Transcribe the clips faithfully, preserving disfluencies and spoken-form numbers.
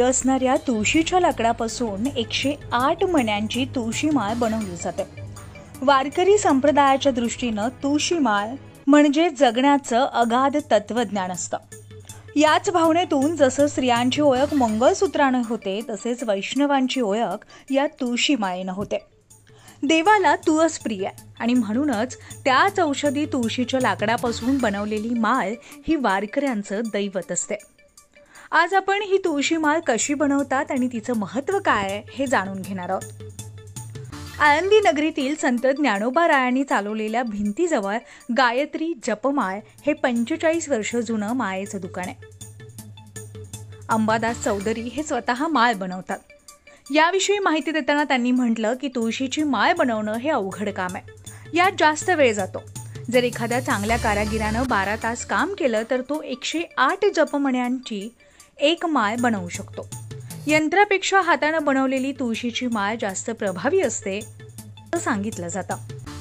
असणाऱ्या तुळशीच्या लाकडापासून एकशे आठ मण्यांची तुळशी माळ बनवली जाते। वारकरी संप्रदायाच्या दृष्टीनं तुळशी माळ म्हणजे जगण्याचं अगाध तत्वज्ञान असतं। याच भावनेतून जसं स्त्रियांची ओळख मंगळसूत्राने होते, तसेच वैष्णवांची ओळख या तुळशी माळेने होते। देवाला तुळस प्रिय आणि म्हणूनच त्याच औषधी तुळशीच्या लाकडापासून बनवलेली माळ ही वारकऱ्यांचं दैवत असते। आज आपण ही तुळशी माळ कशी बनवतात आणि तिचं महत्त्व काय आहे हे जाणून घेणार आहोत। आळंदी नगरीतील संत ज्ञानोबा रायांनी चालवलेल्या भिंतीजवळ गायत्री जपमाळ हे पंचेचाळीस वर्ष जुनं माळेचं दुकान आहे। अंबादास चौधरी हे स्वतः माळ बनवतात। याविषयी माहिती देताना त्यांनी म्हटलं की तुळशीची माळ बनवणं हे अवघड काम आहे। यात जास्त वेळ जातो। जर एखाद्या चांगल्या कारागिरानं बारा तास काम केलं तर तो एकशे आठ जपमण्यांची एक माळ बनवू शकतो। यंत्रापेक्षा हातानं बनवलेली तुळशीची माळ जास्त प्रभावी असते असं सांगितलं जातं।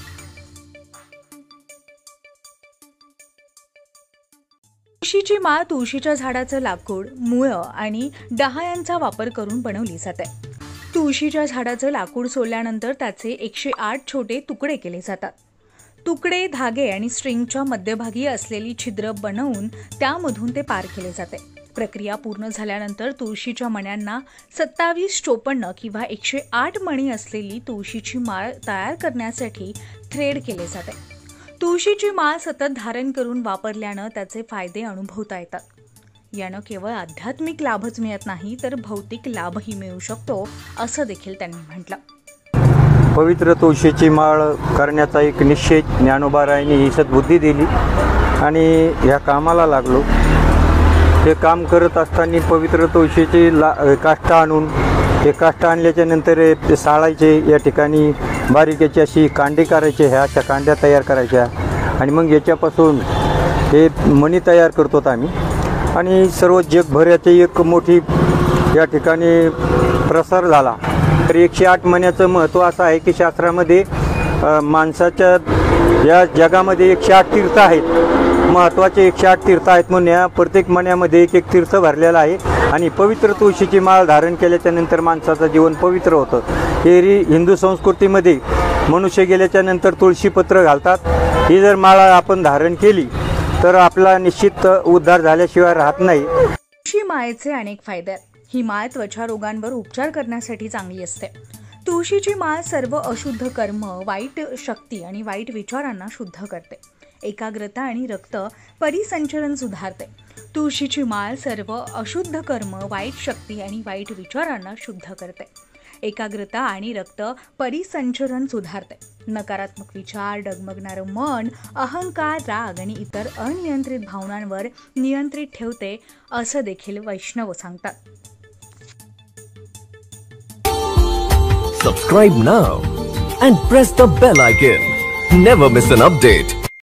तुळशीची माळ तुळशीच्या झाडाचं लाकूड, मुळं आणि डहाळ्यांचा वापर करून बनवली जाते। तुळशीच्या झाडाचं लाकूड सोलल्यानंतर त्याचे एकशे आठ छोटे तुकडे केले जातात। तुकडे, धागे आणि स्ट्रिंगच्या मध्यभागी असलेली छिद्र बनवून त्यामधून ते पार केले जाते। प्रक्रिया पूर्ण झाल्यानंतर तुळशीच्या मण्यांना सत्तावीस चोपन्न किंवा एकशे आठ मणी असलेली तुळशीची माळ तयार करण्यासाठी थ्रेड केले जाते। तुळशीची माळ सतत धारण करून वापरल्यानं त्याचे फायदे अनुभवता येतात। यानं केवळ आध्यात्मिक लाभच मिळत नाही तर भौतिक लाभही मिळू शकतो असं देखील त्यांनी म्हटलं। पवित्र तुळशीची माळ करण्याचा एक निश्चय ज्ञानोबा रायांनी ही सद्बुद्धी दिली आणि या कामाला लागलो। हे काम करत असताना पवित्र तुळशीची ला काष्ट आणून हे काष्ट आणल्याच्या नंतर ते साळायचे, या ठिकाणी बारीक याची अशी कांडे करायचे, ह्या अशा कांड्या तयार करायच्या आणि मग याच्यापासून हे मणी तयार करतो आम्ही। आणि सर्व जगभराची एक मोठी या ठिकाणी प्रसार झाला। तर एकशे आठ मण्याचं महत्त्व असं आहे की शास्त्रामध्ये माणसाच्या या जगामध्ये एकशे आठ तीर्थ आहेत, महत्त्वाचे एकशे आठ तीर्थ आहेत म्हणून या प्रत्येक मण्यामध्ये एक एक तीर्थ भरलेलं आहे। आणि पवित्र तुळशीची माळ धारण केल्याच्या नंतर माणसाचं जीवन पवित्र होतं। हे हिंदू संस्कृतीमध्ये मनुष्य गेल्याच्या नंतर तुळशीपत्र घालतात। ही जर माळ आपण धारण केली तर आपला निश्चित उद्धार झाल्याशिवाय राहत नाही। तुळशी माळेचे अनेक फायदे आहेत। ही माळ त्वचा रोगांवर उपचार करण्यासाठी चांगली असते। तुळशीची माळ सर्व अशुद्ध कर्म, वाईट शक्ती आणि वाईट विचारांना शुद्ध करते। एकाग्रता आणि रक्त परिसंचरण सुधारते। तुळशीची माळ सर्व अशुद्ध कर्म, वाईट शक्ती आणि वाईट विचारांना शुद्ध करते। एकाग्रता आणि रक्त परिसंचरण सुधारते। नकारात्मक विचार, डगमगणारं मन, अहंकार, राग आणि इतर अनियंत्रित भावनांवर नियंत्रित ठेवते असं देखील वैष्णव सांगतात। Subscribe now and press the bell icon. Never miss an update.